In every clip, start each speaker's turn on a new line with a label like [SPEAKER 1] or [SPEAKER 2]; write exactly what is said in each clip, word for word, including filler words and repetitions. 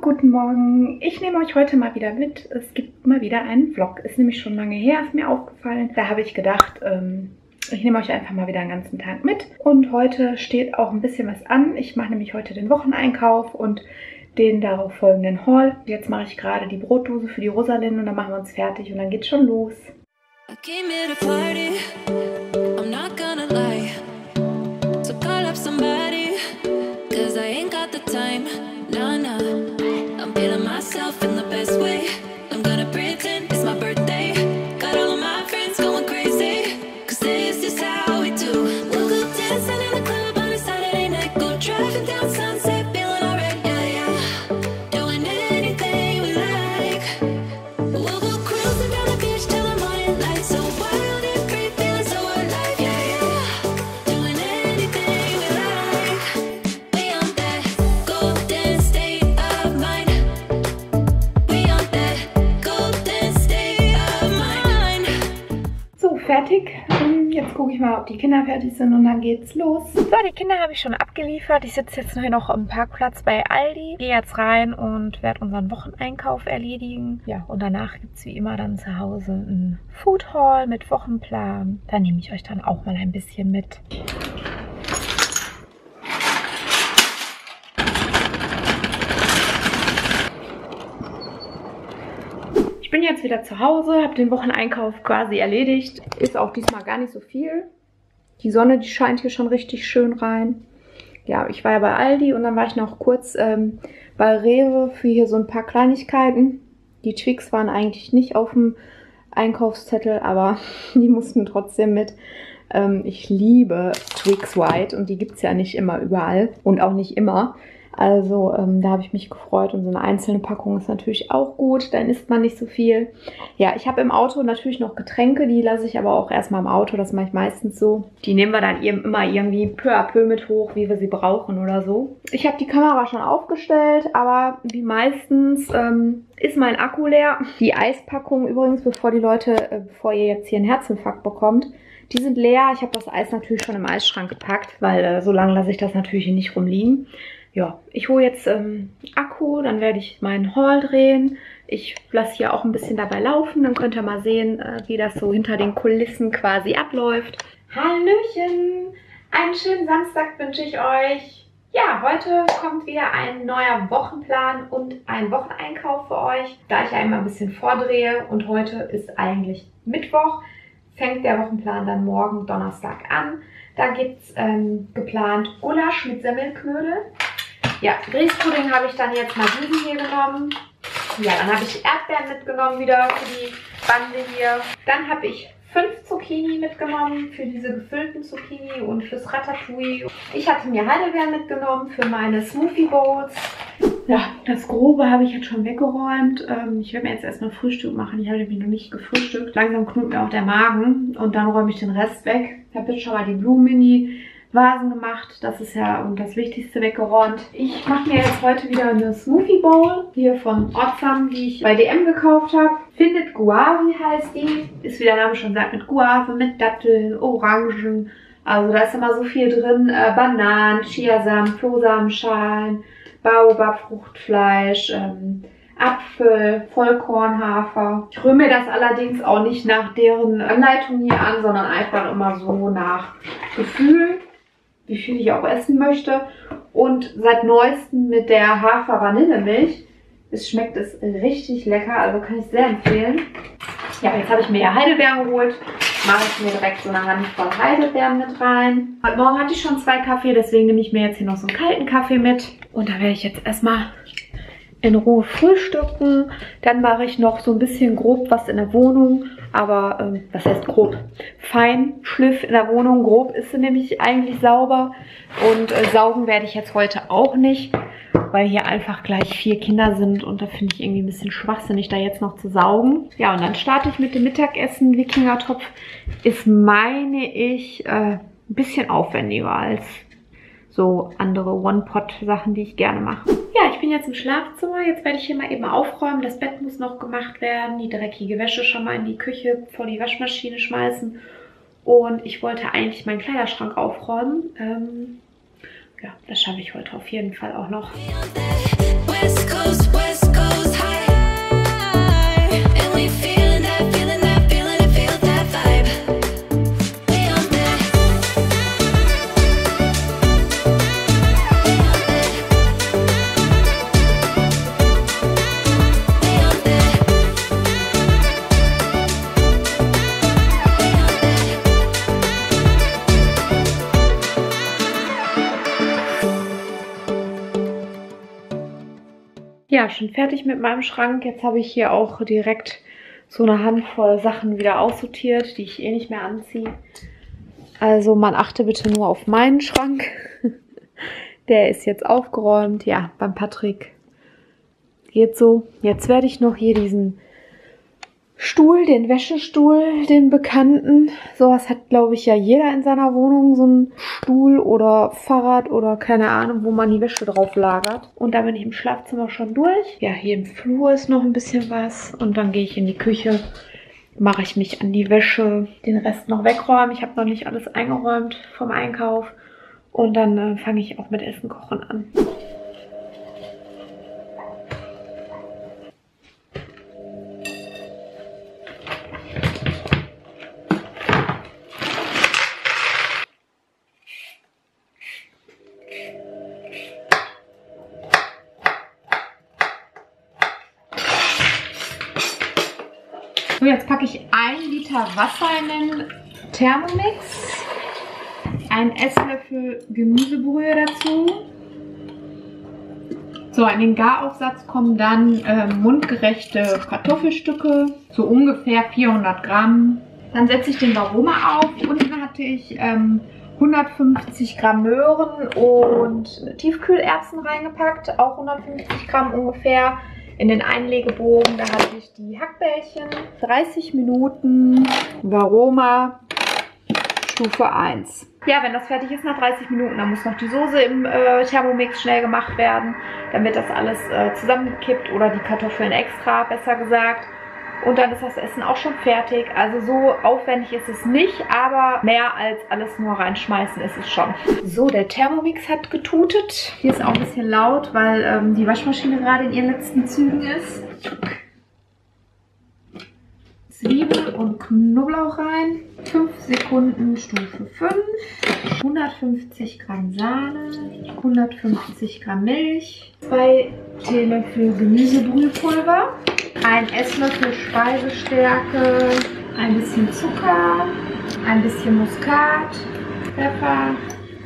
[SPEAKER 1] Guten Morgen. Ich nehme euch heute mal wieder mit. Es gibt mal wieder einen Vlog. Ist nämlich schon lange her, ist mir aufgefallen. Da habe ich gedacht, ähm, ich nehme euch einfach mal wieder einen ganzen Tag mit. Und heute steht auch ein bisschen was an. Ich mache nämlich heute den Wocheneinkauf und den darauf folgenden Haul. Jetzt mache ich gerade die Brotdose für die Rosalind und dann machen wir uns fertig und dann geht's schon los. I came here to party. I'm not gonna lie. So call up somebody, cause I ain't got the time. No, no, I'm feeling myself in the best way. I'm gonna pretend it's my birthday. Got all of my friends going crazy, cause this is how we do. We'll go dancing in the club on a Saturday night. Go driving down Sunset, feeling alright, yeah, yeah. Doing anything we like. We'll go cruising down the beach till the morning light. So wild and free, feeling so alive, yeah, yeah. Doing anything we like. We on that golden state of mind. We on that golden state of mind. So, fertig. Ähm, Jetzt gucke ich mal, ob die Kinder fertig sind und dann geht's los. So, die Kinder habe ich schon abgeliefert. Ich sitze jetzt noch am Parkplatz bei Aldi. Gehe jetzt rein und werde unseren Wocheneinkauf erledigen. Ja, und danach gibt es wie immer dann zu Hause einen Food Haul mit Wochenplan. Da nehme ich euch dann auch mal ein bisschen mit. Ich bin jetzt wieder zu Hause, habe den Wocheneinkauf quasi erledigt. Ist auch diesmal gar nicht so viel. Die Sonne, die scheint hier schon richtig schön rein. Ja, ich war ja bei Aldi und dann war ich noch kurz ähm, bei Rewe für hier so ein paar Kleinigkeiten. Die Twix waren eigentlich nicht auf dem Einkaufszettel, aber die mussten trotzdem mit. Ähm, ich liebe Twix White und die gibt es ja nicht immer überall und auch nicht immer. Also ähm, da habe ich mich gefreut und so eine einzelne Packung ist natürlich auch gut, dann isst man nicht so viel. Ja, ich habe im Auto natürlich noch Getränke, die lasse ich aber auch erstmal im Auto, das mache ich meistens so. Die nehmen wir dann eben immer irgendwie peu à peu mit hoch, wie wir sie brauchen oder so. Ich habe die Kamera schon aufgestellt, aber wie meistens ähm, ist mein Akku leer. Die Eispackung übrigens, bevor die Leute, äh, bevor ihr jetzt hier einen Herzinfarkt bekommt, die sind leer. Ich habe das Eis natürlich schon im Eisschrank gepackt, weil äh, so lange lasse ich das natürlich hier nicht rumliegen. Ja, ich hole jetzt ähm, Akku, dann werde ich meinen Haul drehen. Ich lasse hier auch ein bisschen dabei laufen, dann könnt ihr mal sehen, äh, wie das so hinter den Kulissen quasi abläuft. Hallöchen, einen schönen Samstag wünsche ich euch. Ja, heute kommt wieder ein neuer Wochenplan und ein Wocheneinkauf für euch. Da ich ja immer ein bisschen vordrehe und heute ist eigentlich Mittwoch, fängt der Wochenplan dann morgen Donnerstag an. Da gibt es ähm, geplant Gulasch mit Semmelknödel. Ja, Grießpudding habe ich dann jetzt mal diesen hier genommen. Ja, dann habe ich Erdbeeren mitgenommen wieder für die Bande hier. Dann habe ich fünf Zucchini mitgenommen für diese gefüllten Zucchini und fürs Ratatouille. Ich hatte mir Heidelbeeren mitgenommen für meine Smoothie Bowls. Ja, das Grobe habe ich jetzt schon weggeräumt. Ähm, ich werde mir jetzt erstmal Frühstück machen. Ich habe nämlich noch nicht gefrühstückt. Langsam knurrt mir auch der Magen und dann räume ich den Rest weg. Ich habe jetzt schon mal die Blumen in die Vasen gemacht. Das ist ja das Wichtigste weggeräumt. Ich mache mir jetzt heute wieder eine Smoothie Bowl hier von Otsam, die ich bei D M gekauft habe. Findet Guavi heißt die. Ist wie der Name schon sagt, mit Guave, mit Datteln, Orangen. Also da ist immer so viel drin. Äh, Bananen, Chiasamen, Flohsamenschalen, Baobab, Fruchtfleisch, ähm, Apfel, Vollkornhafer. Ich rühre mir das allerdings auch nicht nach deren Anleitung hier an, sondern einfach immer so nach Gefühl, wie viel ich auch essen möchte. Und seit neuestem mit der Hafer-Vanillemilch. Es schmeckt es richtig lecker, also kann ich sehr empfehlen. Ja, jetzt habe ich mir ja Heidelbeeren geholt. Mache ich mir direkt so eine Handvoll Heidelbeeren mit rein. Heute Morgen hatte ich schon zwei Kaffee, deswegen nehme ich mir jetzt hier noch so einen kalten Kaffee mit. Und da werde ich jetzt erstmal in Ruhe frühstücken. Dann mache ich noch so ein bisschen grob was in der Wohnung. Aber, ähm, was heißt grob? Fein, Schliff in der Wohnung. Grob ist sie nämlich eigentlich sauber. Und äh, saugen werde ich jetzt heute auch nicht, weil hier einfach gleich vier Kinder sind. Und da finde ich irgendwie ein bisschen schwachsinnig, da jetzt noch zu saugen. Ja, und dann starte ich mit dem Mittagessen. Wikingertopf ist, meine ich, äh, ein bisschen aufwendiger als so andere One-Pot-Sachen, die ich gerne mache. Ja, ich bin jetzt im Schlafzimmer. Jetzt werde ich hier mal eben aufräumen. Das Bett muss noch gemacht werden. Die dreckige Wäsche schon mal in die Küche vor die Waschmaschine schmeißen. Und ich wollte eigentlich meinen Kleiderschrank aufräumen. Ähm, ja, das schaffe ich heute auf jeden Fall auch noch. West Coast, Ja, schon fertig mit meinem Schrank. Jetzt habe ich hier auch direkt so eine Handvoll Sachen wieder aussortiert, die ich eh nicht mehr anziehe. Also man achte bitte nur auf meinen Schrank. Der ist jetzt aufgeräumt. Ja, beim Patrick geht so. Jetzt werde ich noch hier diesen Stuhl, den Wäschestuhl, den bekannten. Sowas hat, glaube ich, ja jeder in seiner Wohnung. So einen Stuhl oder Fahrrad oder keine Ahnung, wo man die Wäsche drauf lagert. Und da bin ich im Schlafzimmer schon durch. Ja, hier im Flur ist noch ein bisschen was. Und dann gehe ich in die Küche, mache ich mich an die Wäsche, den Rest noch wegräumen. Ich habe noch nicht alles eingeräumt vom Einkauf. Und dann äh, fange ich auch mit Essen kochen an. So, jetzt packe ich ein Liter Wasser in den Thermomix, einen Esslöffel Gemüsebrühe dazu. So, in den Garaufsatz kommen dann äh, mundgerechte Kartoffelstücke, so ungefähr vierhundert Gramm. Dann setze ich den Varoma auf. Unten hatte ich ähm, hundertfünfzig Gramm Möhren und Tiefkühlerbsen reingepackt, auch hundertfünfzig Gramm ungefähr. In den Einlegebogen, da hatte ich die Hackbällchen. dreißig Minuten Varoma Stufe eins. Ja, wenn das fertig ist nach dreißig Minuten, dann muss noch die Soße im äh, Thermomix schnell gemacht werden. Dann wird das alles äh, zusammengekippt oder die Kartoffeln extra, besser gesagt. Und dann ist das Essen auch schon fertig. Also so aufwendig ist es nicht, aber mehr als alles nur reinschmeißen ist es schon. So, der Thermomix hat getutet. Hier ist auch ein bisschen laut, weil ähm, die Waschmaschine gerade in ihren letzten Zügen ist. Zwiebel und Knoblauch rein. fünf Sekunden Stufe fünf. hundertfünfzig Gramm Sahne. hundertfünfzig Gramm Milch. zwei Teelöffel Gemüsebrühepulver. Ein Esslöffel Speisestärke, ein bisschen Zucker, ein bisschen Muskat, Pfeffer,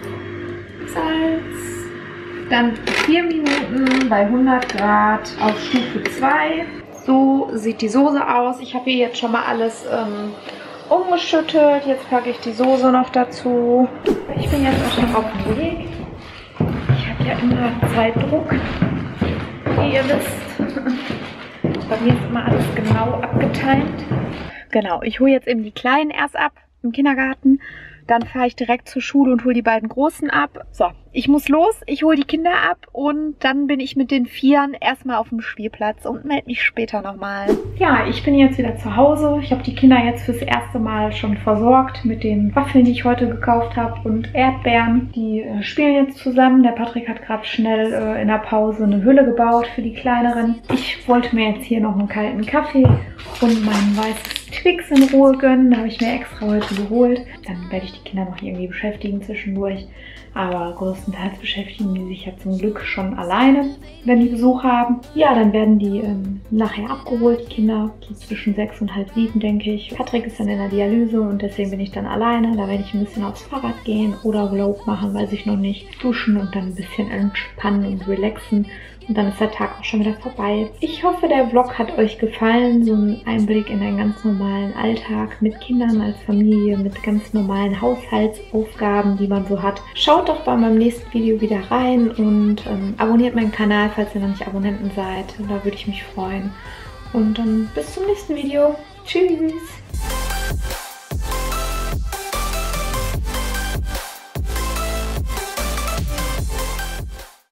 [SPEAKER 1] Salz. Dann vier Minuten bei hundert Grad auf Stufe zwei. So sieht die Soße aus. Ich habe hier jetzt schon mal alles ähm, umgeschüttet. Jetzt packe ich die Soße noch dazu. Ich bin jetzt auch schon auf dem Weg. Ich habe ja immer Zeitdruck, wie ihr wisst. Bei mir ist immer alles genau abgetimt. Genau, ich hole jetzt eben die Kleinen erst ab im Kindergarten. Dann fahre ich direkt zur Schule und hole die beiden Großen ab. So, ich muss los, ich hole die Kinder ab und dann bin ich mit den Vieren erstmal auf dem Spielplatz und melde mich später nochmal. Ja, ich bin jetzt wieder zu Hause. Ich habe die Kinder jetzt fürs erste Mal schon versorgt mit den Waffeln, die ich heute gekauft habe und Erdbeeren. Die äh, spielen jetzt zusammen. Der Patrick hat gerade schnell äh, in der Pause eine Hülle gebaut für die Kleineren. Ich wollte mir jetzt hier noch einen kalten Kaffee und mein weißes Twix in Ruhe gönnen. Da habe ich mir extra heute geholt. Dann werde ich die Kinder noch irgendwie beschäftigen zwischendurch. Aber größtenteils beschäftigen die sich ja zum Glück schon alleine, wenn die Besuch haben. Ja, dann werden die ähm, nachher abgeholt, die Kinder. So zwischen sechs und halb sieben, denke ich. Patrick ist dann in der Dialyse und deswegen bin ich dann alleine. Da werde ich ein bisschen aufs Fahrrad gehen oder Vlog machen, weiß ich noch nicht. Duschen und dann ein bisschen entspannen und relaxen. Und dann ist der Tag auch schon wieder vorbei. Ich hoffe, der Vlog hat euch gefallen. So ein Einblick in einen ganz normalen Alltag mit Kindern als Familie, mit ganz normalen Haushaltsaufgaben, die man so hat. Schaut doch bei meinem nächsten Video wieder rein und ähm, abonniert meinen Kanal, falls ihr noch nicht Abonnenten seid. Da würde ich mich freuen. Und dann bis zum nächsten Video. Tschüss!